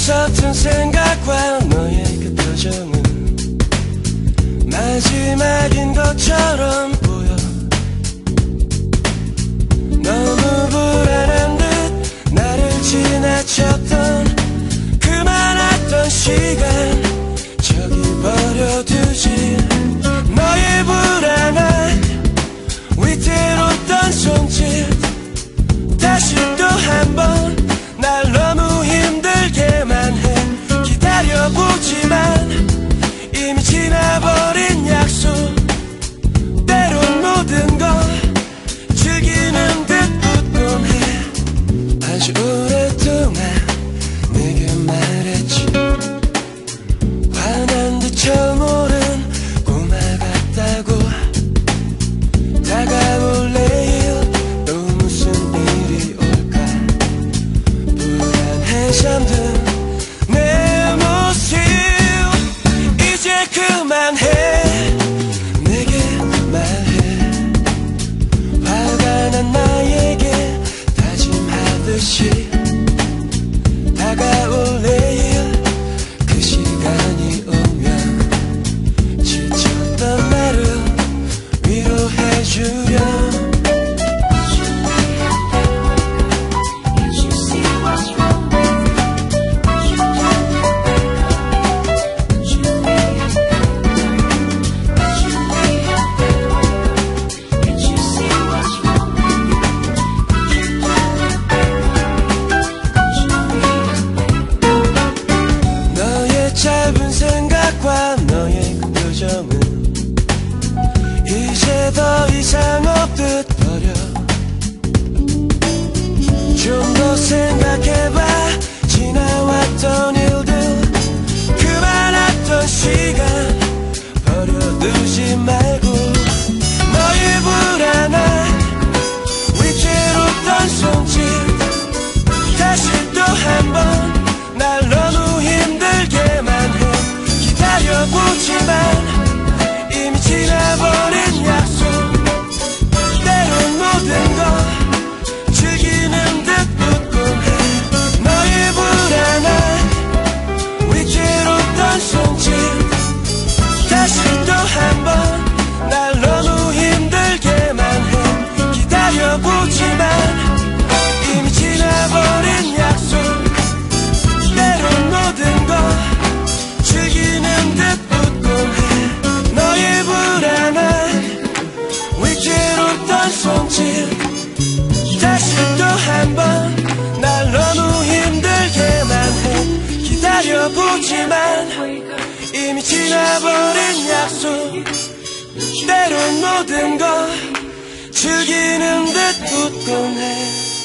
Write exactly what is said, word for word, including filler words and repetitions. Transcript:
서툰 생각과 너의 그 표정은 마지막인 것처럼 보여. 너무 불안한 듯 나를 지나쳤던 그 많았던 시간 저기 버려두지. 너의 불안한 위태로웠던 손짓 다시 또 한 번 날 너무 힘들게만 해. 기다려보지만 이미 지나버린 약속. 때론 모든 걸 즐기는 듯 웃곤 해. 아주 오랫동안 내게 말했지. 화난 듯 처음 오른 꼬마 같다고. 다가올 내일 또 무슨 일이 올까. 불안해 잠든 내 모습 이제 그만해. 내게 말해. 화가 난 나에게 다짐하듯이. 다가올 내일 그 시간이 오면 지쳤던 나를 위로해주렴. 짧은 생각과 너의 그 표정은 이제 더 이상 없듯 버려. 좀 더 생각해봐. 지나왔던 일들 그 많았던 시간 버려두지 말고. 너의 불안한 위태로웠던 손짓 다시 또 한 번 날 너무 힘들게만 해. 기다려보지만 이미 지나버린 약속. 때론 모든 걸 즐기는 듯 웃곤 해. 너의 불안한 위태로웠던 손짓 다시 또 한 번 날 너무 힘들게만 해. 기다려보지만 이미 지나버린 약속. 때론 모든 걸 즐기는 듯 웃곤 해. 너의 불안한 위태로웠던 손짓 다시 또 한 번 날 너무 힘들게만 해. 기다려보지만 이미 지나버린 약속. 때론 모든 걸 즐기는 듯 웃곤 해.